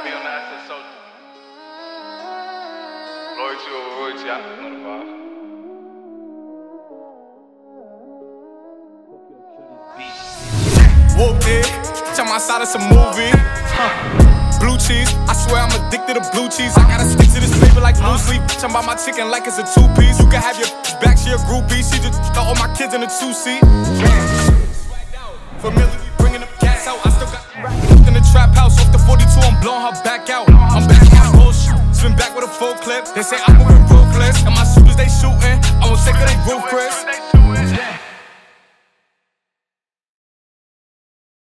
be on the asset social. Loyalty over royalty, I know the vibe. Whoopty, jump outside of some movie. Blue cheese, I swear I'm addicted to blue cheese. I gotta stick to this paper like blue sleep. I'm about my chicken like it's a two-piece. You can have your back, she a groupie. She just got all my kids in a two-seat. Familiar, bringing them gas out. I still got in the trap house. Off the 42, I'm blowing her back out. I'm back out, bullshit. Spin back with a full clip. They say I'm